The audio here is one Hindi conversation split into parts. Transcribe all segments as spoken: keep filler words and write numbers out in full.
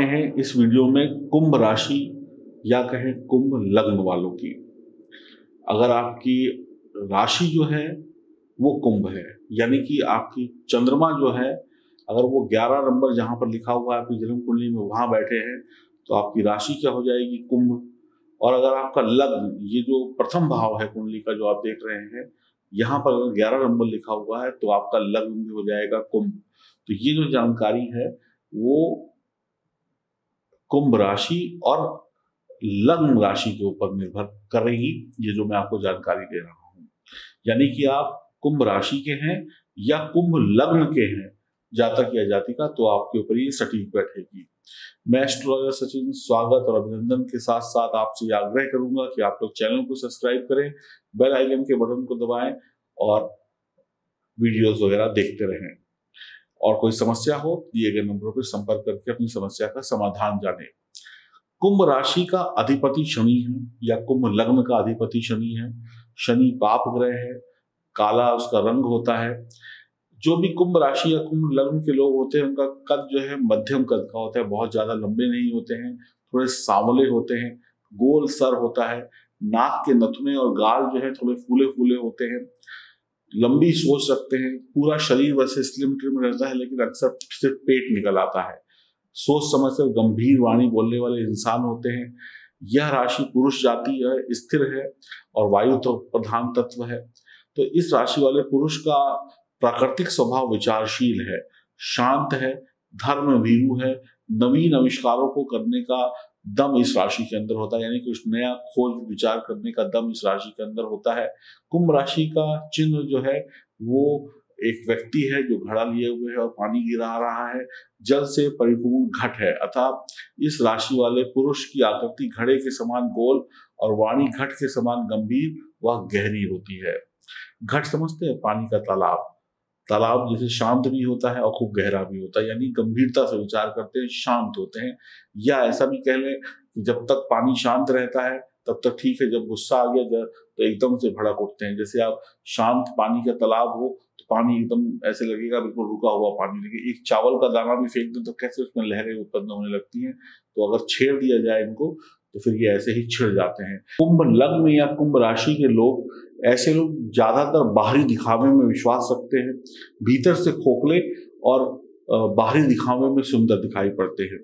हैं इस वीडियो में कुंभ राशि या कहें कुंभ लग्न वालों की। अगर आपकी राशि जो है वो कुंभ है, यानी कि आपकी चंद्रमा जो है अगर वो ग्यारह नंबर जहां पर लिखा हुआ है आपकी जन्म कुंडली में वहां बैठे हैं तो आपकी राशि क्या हो जाएगी, कुंभ। और अगर आपका लग्न, ये जो प्रथम भाव है कुंडली का जो आप देख रहे हैं, यहाँ पर अगर ग्यारह नंबर लिखा हुआ है तो आपका लग्न भी हो जाएगा कुंभ। तो ये जो जानकारी है वो कुंभ राशि और लग्न राशि के ऊपर निर्भर करेगी, ये जो मैं आपको जानकारी दे रहा हूँ। यानी कि आप कुंभ राशि के हैं या कुंभ लग्न के हैं, जातक या जातिका, तो आपके ऊपर ये सटीक बैठेगी। मैं एस्ट्रोलॉजर सचिन स्वागत और अभिनंदन के साथ साथ आपसे आग्रह करूंगा कि आप लोग चैनल को सब्सक्राइब करें, बेल आइकन के बटन को दबाएं और वीडियोस वगैरह देखते रहें। और कोई समस्या हो दिए गए नंबरों पर संपर्क करके अपनी समस्या का समाधान जानें। कुंभ राशि का अधिपति शनि है या कुंभ लग्न का अधिपति शनि है। शनि पाप ग्रह है, काला उसका रंग होता है। जो भी कुंभ राशि या कुंभ लग्न के लोग होते हैं उनका कद जो है मध्यम कद का होता है, बहुत ज्यादा लंबे नहीं होते हैं, थोड़े सांवले होते हैं, गोल सर होता है, नाक के नथुने और गाल जो है थोड़े फूले फूले होते हैं, लंबी सोच रखते हैं, पूरा शरीर वैसे स्लिम ट्रिम रहता है लेकिन अक्सर सिर्फ पेट निकल आता है। सोच समझ कर गंभीर वाणी बोलने वाले इंसान होते हैं। यह राशि पुरुष जाति है, स्थिर है और वायु तो प्रधान तत्व है। तो इस राशि वाले पुरुष का प्राकृतिक स्वभाव विचारशील है, शांत है, धर्म भीरू है, नवीन आविष्कारों को करने का दम इस राशि के अंदर होता है, यानी कुछ नया खोज विचार करने का दम इस राशि के अंदर होता है। कुंभ राशि का चिन्ह जो है वो एक व्यक्ति है जो घड़ा लिए हुए है और पानी गिरा रहा है, जल से परिपूर्ण घट है। अतः इस राशि वाले पुरुष की आकृति घड़े के समान गोल और वाणी घट के समान गंभीर व गहरी होती है। घट समझते हैं, पानी का तालाब। तालाब जैसे शांत भी होता है और खूब गहरा भी होता है, यानी गंभीरता से विचार करते हैं, शांत होते हैं। या ऐसा भी कह लें कि जब तक पानी शांत रहता है तब तक ठीक है, जब गुस्सा आ गया तो एकदम से भड़क उठते हैं। जैसे आप शांत पानी का तालाब हो तो पानी एकदम ऐसे लगेगा बिल्कुल रुका हुआ पानी, लेकिन एक चावल का दाना भी फेंक दें तो कैसे उसमें लहरें उत्पन्न होने लगती हैं। तो अगर छेड़ दिया जाए इनको तो फिर ये ऐसे ही छिड़ जाते हैं। कुंभ लग्न या कुंभ राशि के लोग, ऐसे लोग ज्यादातर बाहरी दिखावे में विश्वास रखते हैं, भीतर से खोखले और बाहरी दिखावे में सुंदर दिखाई पड़ते हैं।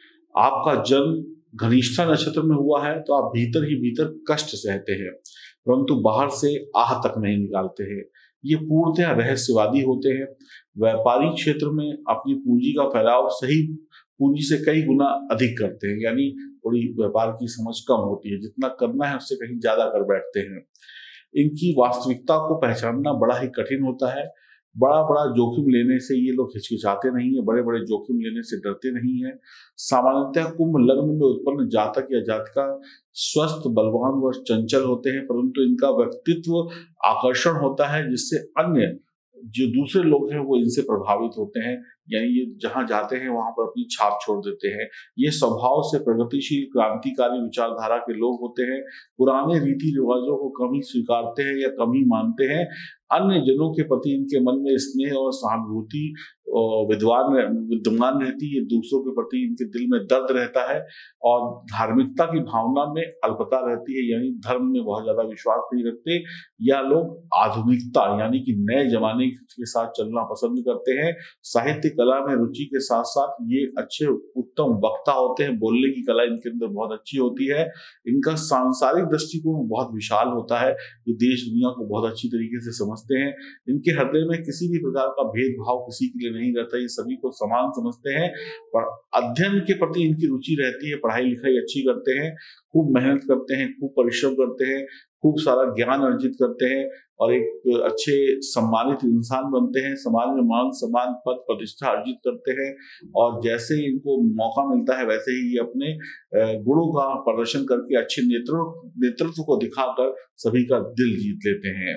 आपका जन्म घनिष्ठा नक्षत्र में हुआ है तो आप भीतर ही भीतर कष्ट सहते हैं, परंतु बाहर से आह तक नहीं निकालते हैं। ये पूर्णतः रहस्यवादी होते हैं। व्यापारिक क्षेत्र में अपनी पूंजी का फैलाव सही पूंजी से कई गुना अधिक करते हैं, यानी थोड़ी व्यापार की समझ कम होती है, जितना करना है उससे कहीं ज्यादा कर बैठते हैं। इनकी वास्तविकता को पहचानना बड़ा ही कठिन होता है। बड़ा बड़ा जोखिम लेने से ये लोग हिचकिचाते नहीं है, बड़े बड़े जोखिम लेने से डरते नहीं है। सामान्यतः कुंभ लग्न में उत्पन्न जातक या जातिका स्वस्थ, बलवान व चंचल होते हैं, परंतु इनका व्यक्तित्व आकर्षण होता है जिससे अन्य जो दूसरे लोग हैं वो इनसे प्रभावित होते हैं, यानी ये जहां जाते हैं वहां पर अपनी छाप छोड़ देते हैं। ये स्वभाव से प्रगतिशील, क्रांतिकारी विचारधारा के लोग होते हैं। पुराने रीति रिवाजों को कम ही स्वीकारते हैं या कम ही मानते हैं। अन्य जनों के प्रति इनके मन में स्नेह और सहानुभूति विद्वान विद्यमान रहती है। दूसरों के प्रति इनके दिल में दर्द रहता है और धार्मिकता की भावना में अल्पता रहती है, यानी धर्म में बहुत ज्यादा विश्वास नहीं रखते। या लोग आधुनिकता यानी कि नए जमाने के साथ चलना पसंद करते हैं। साहित्य कला में रुचि के साथ साथ ये अच्छे उत्तम वक्ता होते हैं, बोलने की कला इनके अंदर बहुत अच्छी होती है। इनका सांसारिक दृष्टिकोण बहुत विशाल होता है, ये देश दुनिया को बहुत अच्छी तरीके से समझते हैं। इनके हृदय में किसी भी प्रकार का भेदभाव किसी के लिए नहीं रहता, ये सभी को समान समझते हैं। पर अध्ययन के प्रति इनकी रुचि रहती है, पढ़ाई लिखाई अच्छी करते हैं, खूब मेहनत करते हैं, खूब परिश्रम करते हैं, खूब सारा ज्ञान अर्जित करते हैं और एक अच्छे सम्मानित इंसान बनते हैं। समाज में मान सम्मान, पद प्रतिष्ठा अर्जित करते हैं और जैसे ही इनको मौका मिलता है वैसे ही ये अपने गुणों का प्रदर्शन करके अच्छे नेतृत्व नेतृत्व को दिखाकर सभी का दिल जीत लेते हैं।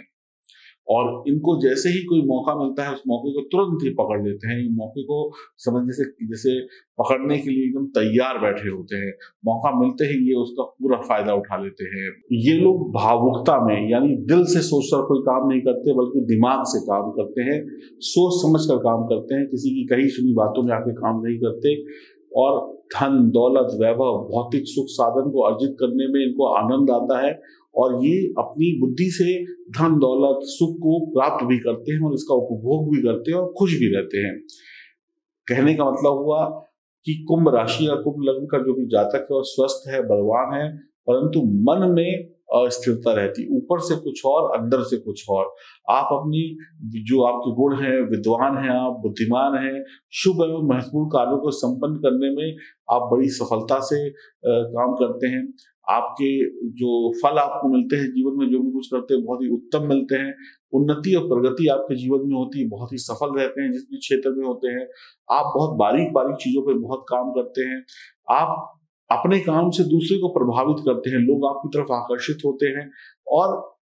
और इनको जैसे ही कोई मौका मिलता है उस मौके को तुरंत ही पकड़ लेते हैं। मौके को समझने से जैसे पकड़ने के लिए एकदम तैयार बैठे होते हैं, मौका मिलते ही ये उसका पूरा फायदा उठा लेते हैं। ये लोग भावुकता में यानी दिल से सोचकर कोई काम नहीं करते बल्कि दिमाग से काम करते हैं, सोच समझ कर काम करते हैं, किसी की कही सुनी बातों में आके काम नहीं करते। और धन दौलत वैभव भौतिक सुख साधन को अर्जित करने में इनको आनंद आता है और ये अपनी बुद्धि से धन दौलत सुख को प्राप्त भी करते हैं और इसका उपभोग भी करते हैं और खुश भी रहते हैं। कहने का मतलब हुआ कि कुंभ राशि या कुंभ लग्न का जो भी जातक है वो स्वस्थ है, बलवान है, परंतु मन में अस्थिरता रहती, ऊपर से कुछ और अंदर से कुछ और। आप अपनी जो आपके गुण हैं, विद्वान हैं, आप बुद्धिमान हैं, शुभ एवं महत्वपूर्ण कार्यों को संपन्न करने में आप बड़ी सफलता से काम करते हैं। आपके जो फल आपको मिलते हैं जीवन में, जो भी कुछ करते हैं बहुत ही उत्तम मिलते हैं। उन्नति और प्रगति आपके जीवन में होती है, बहुत ही सफल रहते हैं जिस भी क्षेत्र में होते हैं। आप बहुत बारीक बारीक चीजों पे बहुत काम करते हैं। आप अपने काम से दूसरे को प्रभावित करते हैं, लोग आपकी तरफ आकर्षित होते हैं और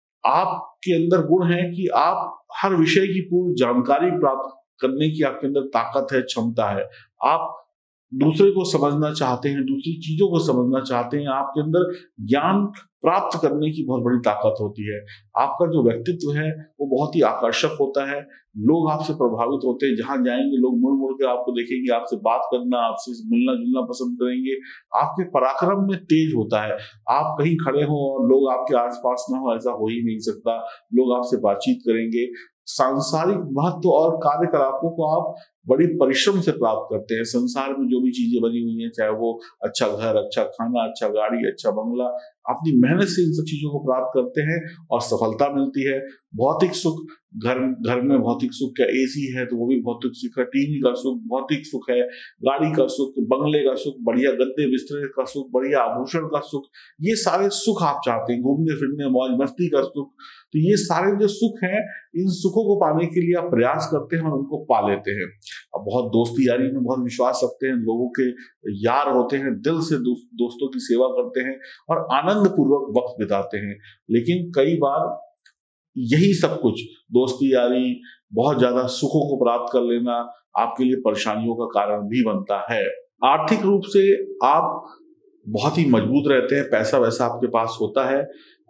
आपके अंदर गुण है कि आप हर विषय की पूरी जानकारी प्राप्त करने की आपके अंदर ताकत है, क्षमता है। आप दूसरे को समझना चाहते हैं, दूसरी चीजों को समझना चाहते हैं, आपके अंदर ज्ञान प्राप्त करने की बहुत बड़ी ताकत होती है। आपका जो व्यक्तित्व है वो बहुत ही आकर्षक होता है, लोग आपसे प्रभावित होते हैं। जहां जाएंगे लोग मुड़ मुड़ के आपको देखेंगे, आपसे बात करना, आपसे मिलना जुलना पसंद करेंगे। आपके पराक्रम में तेज होता है। आप कहीं खड़े हो और लोग आपके आसपास ना हो, ऐसा हो ही नहीं सकता। लोग आपसे बातचीत करेंगे। सांसारिक महत्व और कार्यकलापों को आप बड़ी परिश्रम से प्राप्त करते हैं। संसार में जो भी चीजें बनी हुई हैं, चाहे वो अच्छा घर, अच्छा खाना, अच्छा गाड़ी, अच्छा बंगला, अपनी मेहनत से इन सब चीजों को प्राप्त करते हैं और सफलता मिलती है। भौतिक सुख, घर घर में भौतिक सुख क्या, एसी है तो वो भी भौतिक सुख है, टीवी का सुख भौतिक सुख है, गाड़ी का सुख, बंगले का सुख, बढ़िया गद्दे बिस्तर का सुख, बढ़िया आभूषण का सुख, ये सारे सुख आप चाहते हैं। घूमने फिरने, मौज मस्ती का सुख, तो ये सारे जो सुख हैं, इन सुखों को पाने के लिए आप प्रयास करते हैं और उनको पा लेते हैं। अब बहुत दोस्ती यारी में बहुत विश्वास रखते हैं, लोगों के यार होते हैं, दिल से दो, दोस्तों की सेवा करते हैं और आनंद पूर्वक वक्त बिताते हैं। लेकिन कई बार यही सब कुछ, दोस्ती यारी, बहुत ज्यादा सुखों को प्राप्त कर लेना, आपके लिए परेशानियों का कारण भी बनता है। आर्थिक रूप से आप बहुत ही मजबूत रहते हैं, पैसा वैसा आपके पास होता है,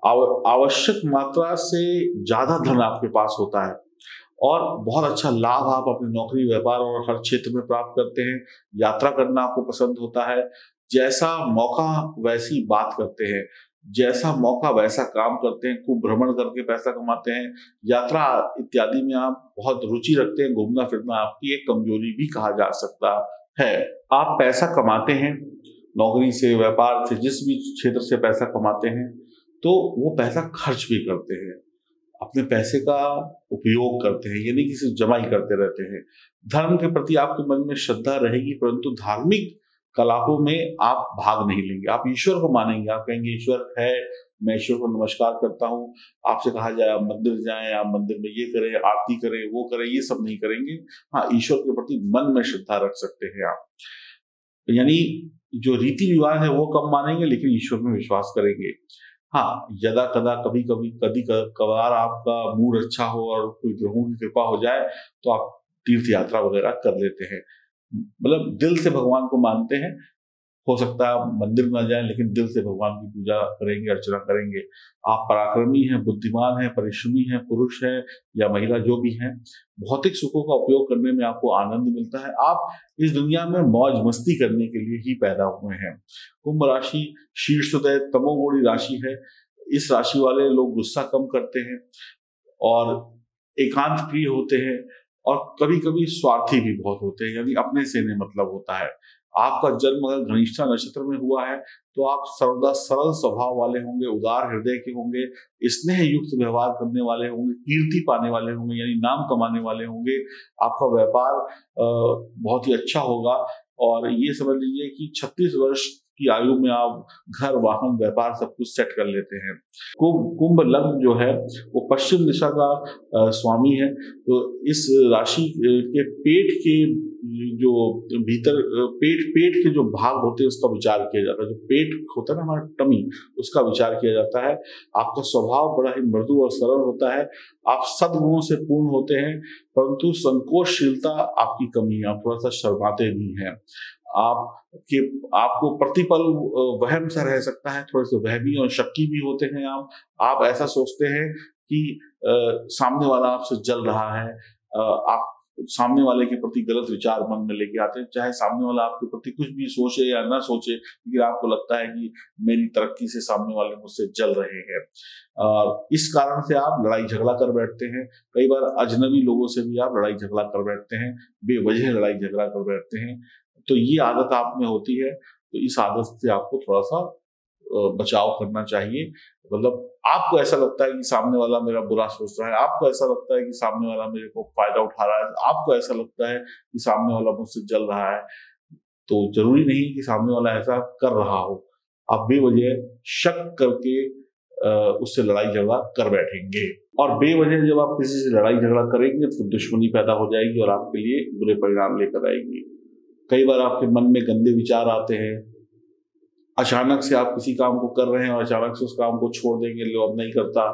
आवश्यक मात्रा से ज्यादा धन आपके पास होता है और बहुत अच्छा लाभ आप अपनी नौकरी, व्यापार और हर क्षेत्र में प्राप्त करते हैं। यात्रा करना आपको पसंद होता है, जैसा मौका वैसी बात करते हैं, जैसा मौका वैसा काम करते हैं, खूब भ्रमण करके पैसा कमाते हैं, यात्रा इत्यादि में आप बहुत रुचि रखते हैं। घूमना फिरना आपकी एक कमजोरी भी कहा जा सकता है। आप पैसा कमाते हैं, नौकरी से, व्यापार से, जिस भी क्षेत्र से पैसा कमाते हैं, तो वो पैसा खर्च भी करते हैं, अपने पैसे का उपयोग करते हैं, यानी कि सिर्फ जमा ही करते रहते हैं। धर्म के प्रति आपके मन में श्रद्धा रहेगी, परंतु धार्मिक कलापों में आप भाग नहीं लेंगे। आप ईश्वर को मानेंगे, आप कहेंगे ईश्वर है, मैं ईश्वर को नमस्कार करता हूँ। आपसे कहा जाए आप मंदिर जाएं, आप मंदिर में ये करें, आरती करें, वो करें, ये सब नहीं करेंगे। हाँ, ईश्वर के प्रति मन में श्रद्धा रख सकते हैं आप, यानी जो रीति रिवाज है वो कम मानेंगे, लेकिन ईश्वर में विश्वास करेंगे। हाँ, यदा कदा, कभी कभी, कभी कभार आपका मूड अच्छा हो और कोई ग्रहों की कृपा हो जाए तो आप तीर्थ यात्रा वगैरह कर लेते हैं। मतलब दिल से भगवान को मानते हैं। हो सकता है आप मंदिर ना जाएं, लेकिन दिल से भगवान की पूजा करेंगे, अर्चना करेंगे। आप पराक्रमी हैं, बुद्धिमान हैं, परिश्रमी हैं, पुरुष हैं या महिला जो भी हैं, भौतिक सुखों का उपयोग करने में आपको आनंद मिलता है। आप इस दुनिया में मौज मस्ती करने के लिए ही पैदा हुए हैं। कुंभ राशि शीर्षोदय तमोगुणी राशि है। इस राशि वाले लोग गुस्सा कम करते हैं और एकांत प्रिय होते हैं और कभी कभी स्वार्थी भी बहुत होते हैं, यानी अपने से नहीं मतलब होता है। आपका जन्म अगर घनिष्ठा नक्षत्र में हुआ है तो आप सर्वदा सरल स्वभाव वाले होंगे, उदार हृदय के होंगे, स्नेह युक्त व्यवहार करने वाले होंगे, कीर्ति पाने वाले होंगे, यानी नाम कमाने वाले होंगे। आपका व्यापार बहुत ही अच्छा होगा और ये समझ लीजिए कि छत्तीस वर्ष की आयु में आप घर, वाहन, व्यापार सब कुछ सेट कर लेते हैं। कुंभ कुंभ लग्न जो है वो पश्चिम दिशा का आ, स्वामी है। तो इस राशि के पेट के जो भीतर पेट पेट के जो भाग होते हैं उसका विचार किया जाता है। जो पेट होता है ना हमारा टमी, उसका विचार किया जाता है। आपका स्वभाव बड़ा ही मृदु और सरल होता है। आप सद्गुणों से पूर्ण होते हैं, परंतु संकोचशीलता आपकी कमी है। आप थोड़ा सा शर्माते भी हैं। आप के आपको प्रतिपल वहम सा रह सकता है, थोड़े से वहमी और शक्की भी होते हैं। आप आप ऐसा सोचते हैं कि आ, सामने वाला आपसे जल रहा है। आ, आप सामने वाले के प्रति गलत विचार मन में लेके आते हैं, चाहे सामने वाला आपके प्रति कुछ भी सोचे या ना सोचे, लेकिन आपको लगता है कि मेरी तरक्की से सामने वाले मुझसे जल रहे हैं। और इस कारण से आप लड़ाई झगड़ा कर बैठते हैं। कई बार अजनबी लोगों से भी आप लड़ाई झगड़ा कर बैठते हैं, बेवजह लड़ाई झगड़ा कर बैठते हैं। तो ये आदत आप में होती है, तो इस आदत से आपको थोड़ा सा बचाव करना चाहिए। मतलब आपको ऐसा लगता है कि सामने वाला मेरा बुरा सोच रहा है, आपको ऐसा लगता है कि सामने वाला मेरे को फायदा उठा रहा है, आपको ऐसा लगता है कि सामने वाला मुझसे जल रहा है, तो जरूरी नहीं कि सामने वाला ऐसा कर रहा हो। आप बेवजह शक करके उससे लड़ाई झगड़ा कर बैठेंगे, और बेवजह जब आप किसी से लड़ाई झगड़ा करेंगे तो दुश्मनी पैदा हो जाएगी और आपके लिए बुरे परिणाम लेकर आएगी। कई बार आपके मन में गंदे विचार आते हैं, अचानक से आप किसी काम को कर रहे हैं और अचानक से उस काम को छोड़ देंगे, लो अब नहीं करता,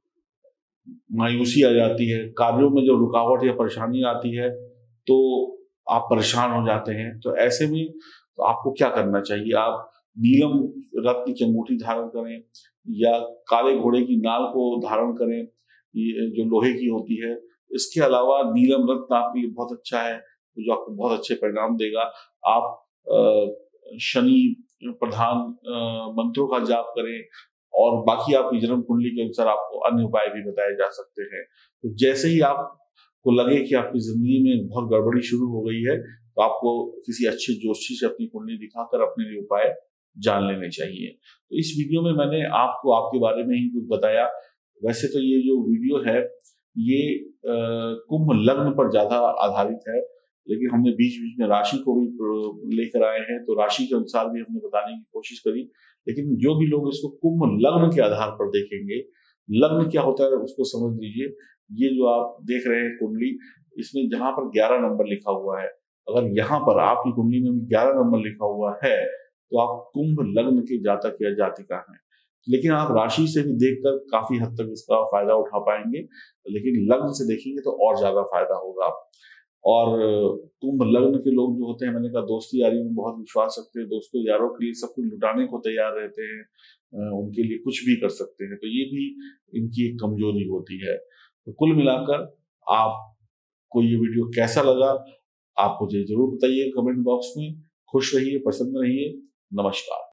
मायूसी आ जाती है, कार्यों में जो रुकावट या परेशानी आती है तो आप परेशान हो जाते हैं। तो ऐसे में तो आपको क्या करना चाहिए, आप नीलम रत्न की अंगूठी धारण करें या काले घोड़े की नाल को धारण करें, ये जो लोहे की होती है। इसके अलावा नीलम रत्न आपके लिए बहुत अच्छा है, जो आपको बहुत अच्छे परिणाम देगा। आप शनि प्रधान मंत्रों का जाप करें, और बाकी आपकी जन्म कुंडली के अनुसार आपको अन्य उपाय भी बताए जा सकते हैं। तो जैसे ही आपको लगे कि आपकी जिंदगी में बहुत गड़बड़ी शुरू हो गई है, तो आपको किसी अच्छे ज्योतिषी से अपनी कुंडली दिखाकर अपने लिए उपाय जान लेने चाहिए। तो इस वीडियो में मैंने आपको आपके बारे में ही कुछ बताया। वैसे तो ये जो वीडियो है ये कुंभ लग्न पर ज्यादा आधारित है, लेकिन हमने बीच बीच में राशि को भी लेकर आए हैं, तो राशि के अनुसार भी हमने बताने की कोशिश करी। लेकिन जो भी लोग इसको कुंभ लग्न के आधार पर देखेंगे, लग्न क्या होता है उसको समझ लीजिए। ये जो आप देख रहे हैं कुंडली, इसमें जहां पर ग्यारह नंबर लिखा हुआ है, अगर यहाँ पर आपकी कुंडली में भी ग्यारह नंबर लिखा हुआ है तो आप कुंभ लग्न के जातक या जातिका हैं। लेकिन आप राशि से भी देखकर काफी हद तक इसका फायदा उठा पाएंगे, लेकिन लग्न से देखेंगे तो और ज्यादा फायदा होगा। और कुंभ लग्न के लोग जो होते हैं, मैंने कहा दोस्ती यारी में बहुत विश्वास रखते हैं, दोस्तों यारों के लिए सब कुछ लुटाने को तैयार रहते हैं, उनके लिए कुछ भी कर सकते हैं। तो ये भी इनकी एक कमजोरी होती है। तो कुल मिलाकर आपको ये वीडियो कैसा लगा आप मुझे जरूर बताइए कमेंट बॉक्स में। खुश रहिए, प्रसन्न रहिए। नमस्कार।